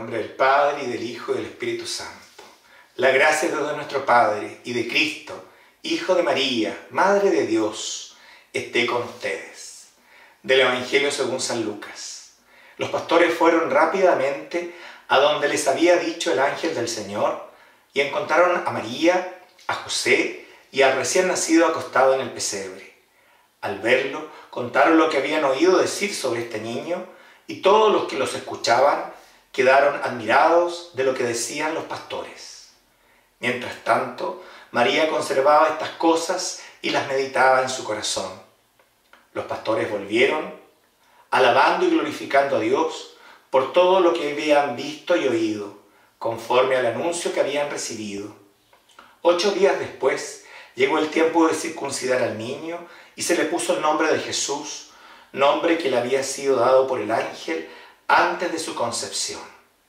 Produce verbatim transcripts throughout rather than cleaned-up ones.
nombre del Padre, y del Hijo, y del Espíritu Santo. La gracia de Dios nuestro Padre, y de Cristo, Hijo de María, Madre de Dios, esté con ustedes. Del Evangelio según San Lucas. Los pastores fueron rápidamente a donde les había dicho el ángel del Señor, y encontraron a María, a José y al recién nacido acostado en el pesebre. Al verlo, contaron lo que habían oído decir sobre este niño, y todos los que los escuchaban quedaron admirados de lo que decían los pastores. Mientras tanto, María conservaba estas cosas y las meditaba en su corazón. Los pastores volvieron, alabando y glorificando a Dios por todo lo que habían visto y oído, conforme al anuncio que habían recibido. Ocho días después llegó el tiempo de circuncidar al niño y se le puso el nombre de Jesús, nombre que le había sido dado por el ángel antes de su concepción.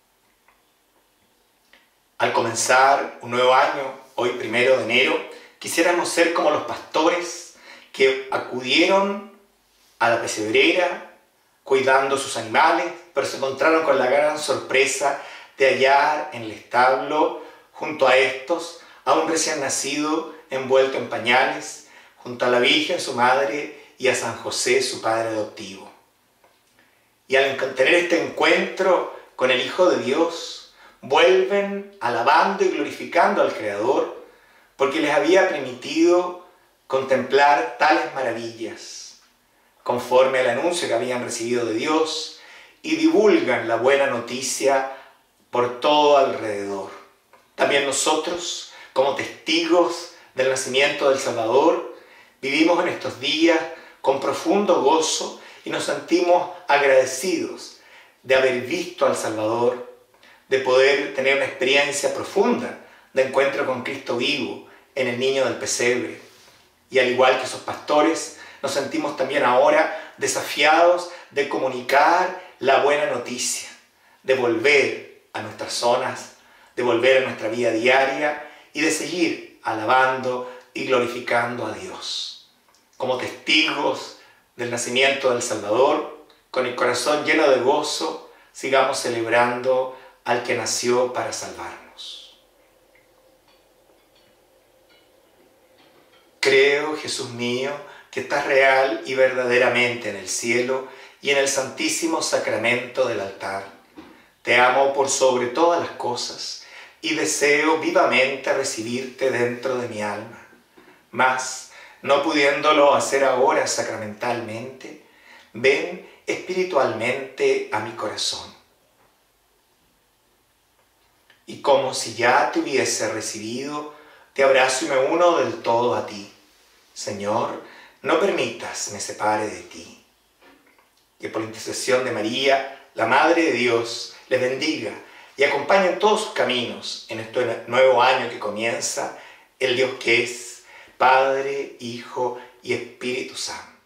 Al comenzar un nuevo año, hoy primero de enero, quisiéramos ser como los pastores que acudieron a la pesebrera cuidando sus animales, pero se encontraron con la gran sorpresa de hallar en el establo, junto a estos, a un recién nacido envuelto en pañales, junto a la Virgen, su madre, y a San José, su padre adoptivo. Y al tener este encuentro con el Hijo de Dios, vuelven alabando y glorificando al Creador, porque les había permitido contemplar tales maravillas, conforme al anuncio que habían recibido de Dios, y divulgan la buena noticia por todo alrededor. También nosotros, como testigos del nacimiento del Salvador, vivimos en estos días con profundo gozo y nos sentimos agradecidos de haber visto al Salvador, de poder tener una experiencia profunda de encuentro con Cristo vivo en el niño del pesebre. Y al igual que esos pastores, nos sentimos también ahora desafiados de comunicar la buena noticia, de volver a nuestras zonas, de volver a nuestra vida diaria y de seguir alabando y glorificando a Dios. Como testigos del nacimiento del Salvador, con el corazón lleno de gozo, sigamos celebrando al que nació para salvarnos. Creo, Jesús mío, que estás real y verdaderamente en el cielo y en el santísimo sacramento del altar. Te amo por sobre todas las cosas y deseo vivamente recibirte dentro de mi alma. Mas, no pudiéndolo hacer ahora sacramentalmente, ven espiritualmente a mi corazón. Y como si ya te hubiese recibido, te abrazo y me uno del todo a ti. Señor, no permitas me separe de ti. Que por la intercesión de María, la Madre de Dios, les bendiga y acompañe en todos sus caminos en este nuevo año que comienza, el Dios que es Padre, Hijo y Espíritu Santo.